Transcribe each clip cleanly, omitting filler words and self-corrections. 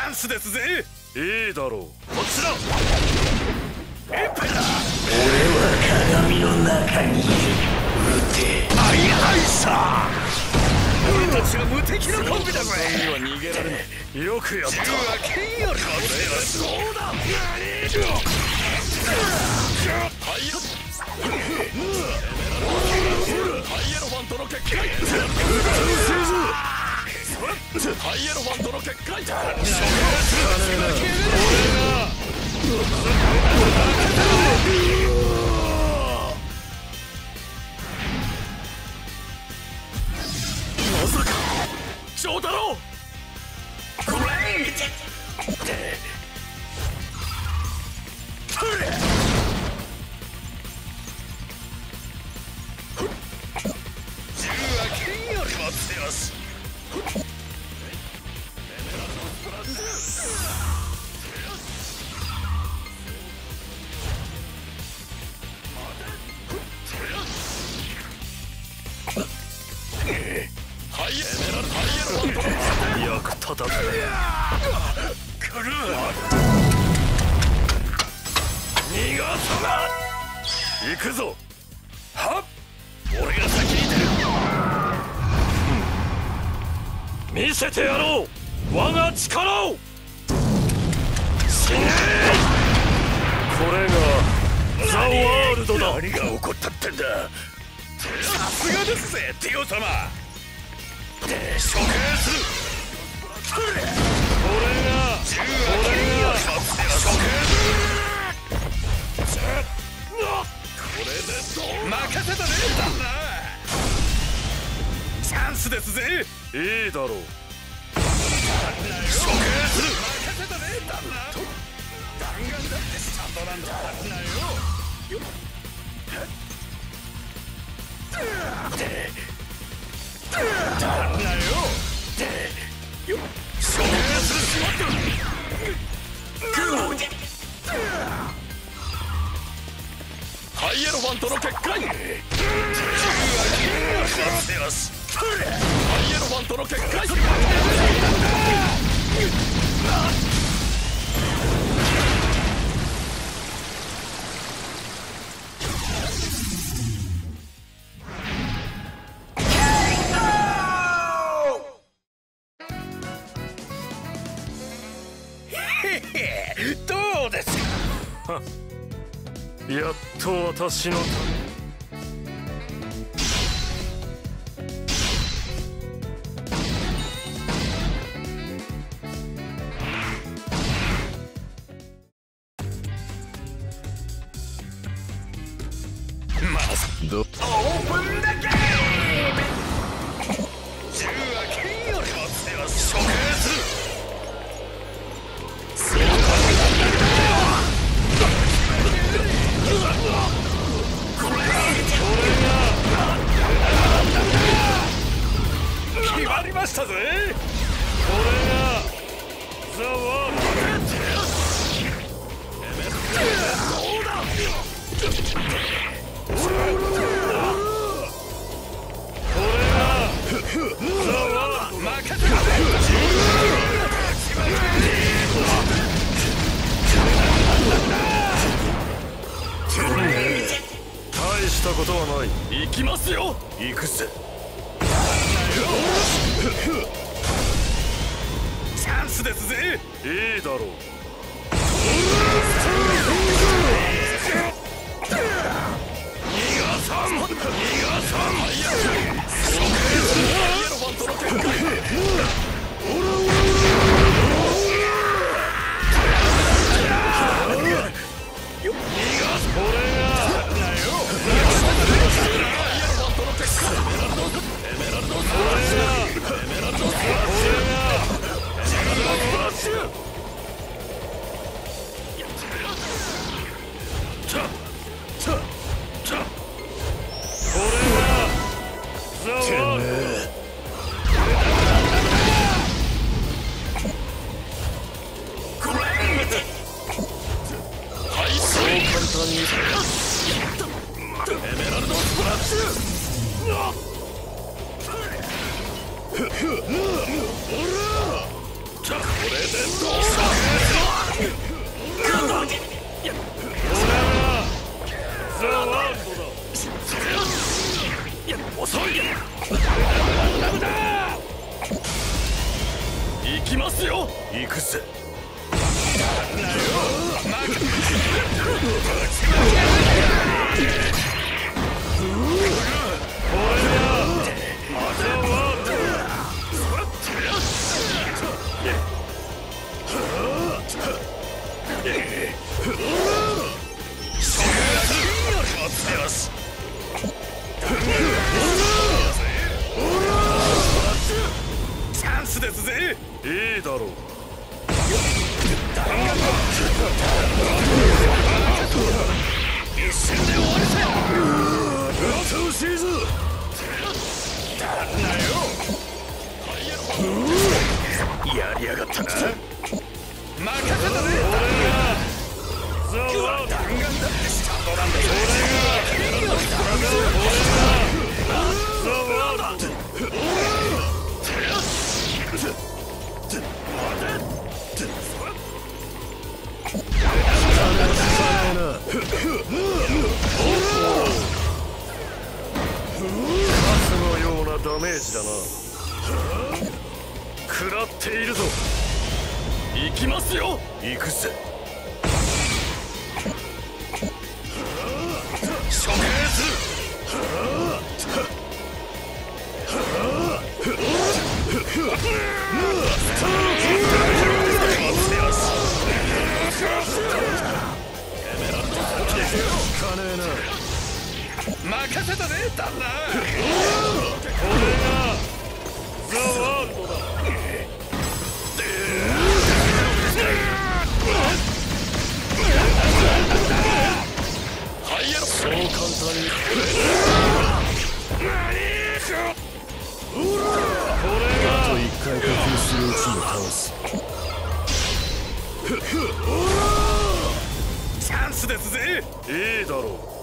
ャンスですぜ。 いいだろう。こっちだ。 エンペラー。 俺は鏡の中にいる。撃て。 アイハイサー。俺たちは無敵のコンビだぜ。 には逃げられない。よくやった。 銃は剣よりも強い。そうだ。 ハイエロファントの結界。ハイエロファントの結界。まさか長太郎。 銃は剣よりも強し。 役立たず。 来る。 逃がすな。行くぞ。 はっ。俺が先に出る。 見せてやろう我が力を。死ね。これがザ・ワールドだ。 何が起こったってんだ。さすがですぜティオ様。処刑する。これが銃は剣よりも強し。処刑する。これでどう。任せたね旦那。チャンスですぜ。 いいだろう。 処刑する。任せたね旦那。弾丸だってスタンドなんだ旦那よ。旦那よ。処刑する。しまった。 ハイエロファントの結界。 銃は剣よりも強し。 ハイエロファントの結界。 どうですか。 やっと私のオープンだけ。銃は剣よりも強し。処刑する。決まりましたぜ。 これがザ・ワールド。大したことはない。行きますよ。 行くぜ。チャンスですぜ。 いいだろう。 逃がさん。 これザ・ワールドだ。いや遅い。行きますよ。 行くぜ。チャンスですぜ。 いいだろう。 一瞬で終わるぜ。 うっとうしいぞ。 やりやがったな。任せたね。 俺がザ・ワールド。 弾丸だ。スタンドなんだ。 ザ・ワールド。ガスのようなダメージだな。食らっているぞ。行きますよ。 行くぜ。処刑する。任せたね、旦那。 これがザ・ワールドだ。そう簡単にこれがあと一回呼吸するうちに倒す。 チャンスですぜ。 いいだろう。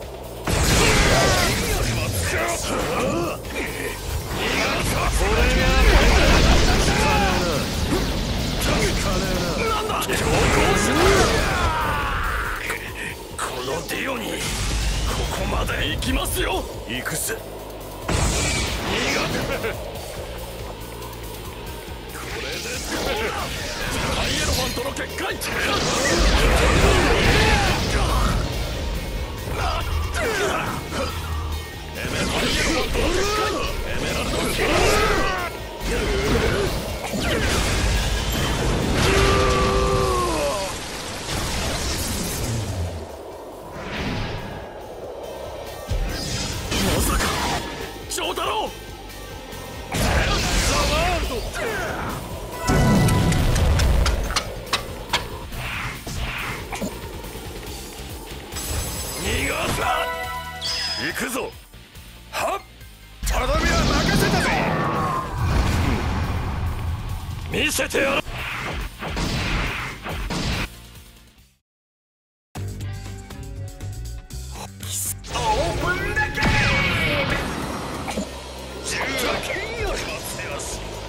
このディオにここまで行きますよ。 行くぜ。 ハイエロファントの結界。まさか長太郎。ザ・ワールド。行くぞ。 はっ、とどめは任せたぜ。 見せてやろう。 オープンだけ。銃は剣よりも強し。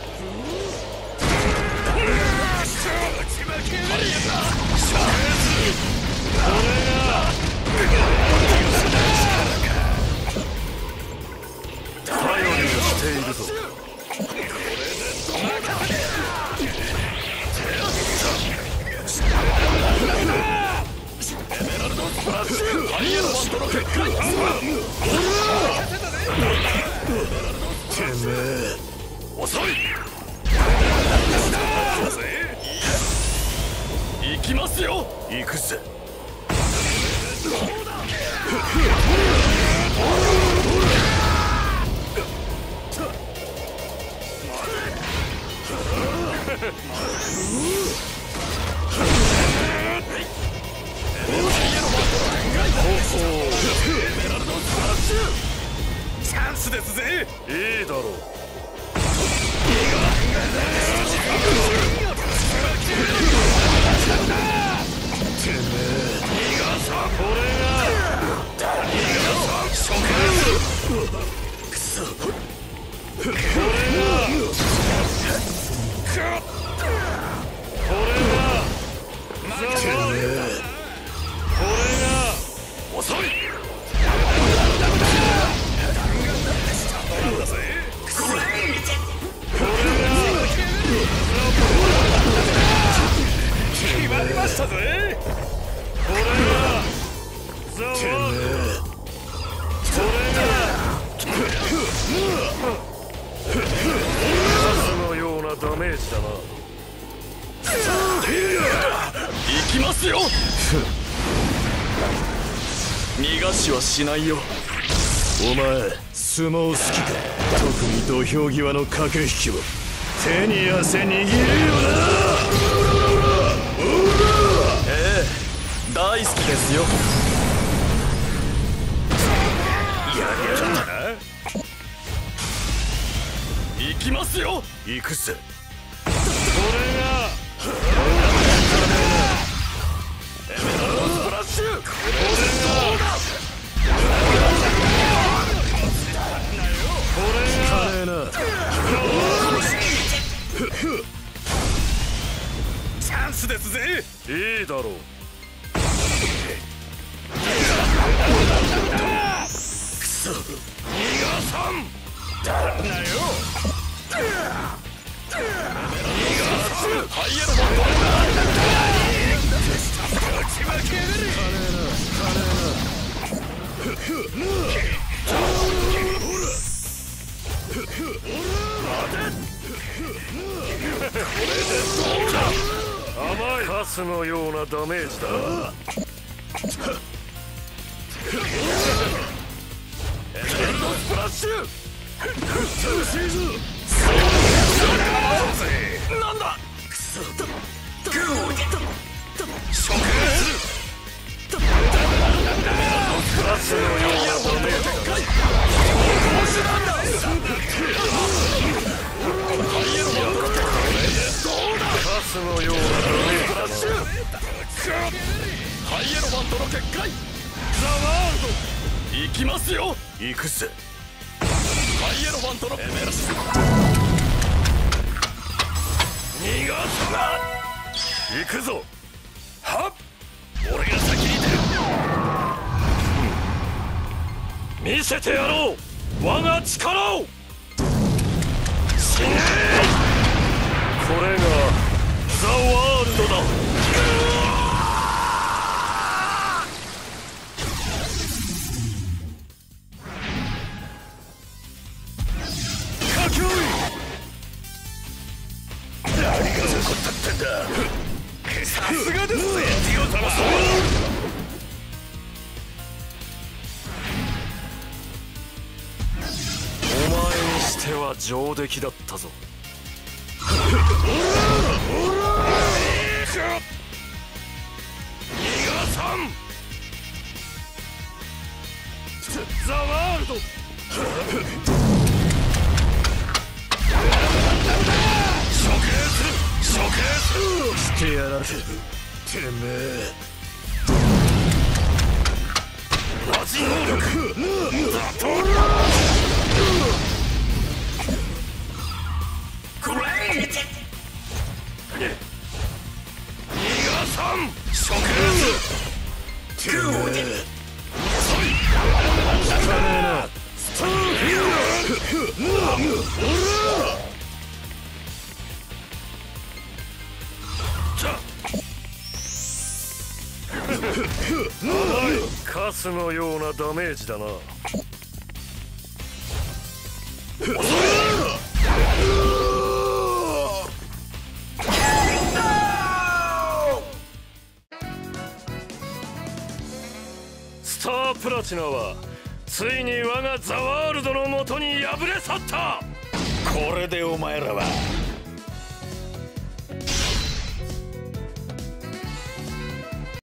撃ち負ける。 頼りにしているぞ。てめえ遅い。行きますよ。 行くぜ。チャンスですぜ。 いいだろう。てめえこれがくそ。これがこれやりましたぜ。 これがザワールド。これがガスのようなダメージだな。 行きますよ。逃がしはしないよ。 お前相撲好きか。特に土俵際の駆け引きを手に汗握るよな。 ええ、大好きですよ。行きますよ。 行くぜ。 これがエメラルドスプラッシュ。これ華麗なチャンスですぜ。 いいだろう。 逃がさん。だなよ。ハイエロボンド。勝ち負けやがれ。 甘いカスのようなダメージだ。 エメラルドスプラッシュ。なんだ。食する。 カスのようなダメージだ。カスのようなダメージだ。 ハイエロバントの結界。ザワールド。行きますよ。 行くぜ。 ハイエロファントのエメラス。逃がすな。 行くぞ。 はっ。俺が先に見せてやろう、我が力を。死ね。これがザワールドだ。 さすがですぜ、ジオ様。 お前にしては上出来だったぞ。逃がさん。 ザワールド。 してやられてめえ。 マジ能力だと。グレイト。逃がさん。食てめえ。 カスのようなダメージだな。スタープラチナはついに我がザワールドのもとに敗れ去った。 これでお前らは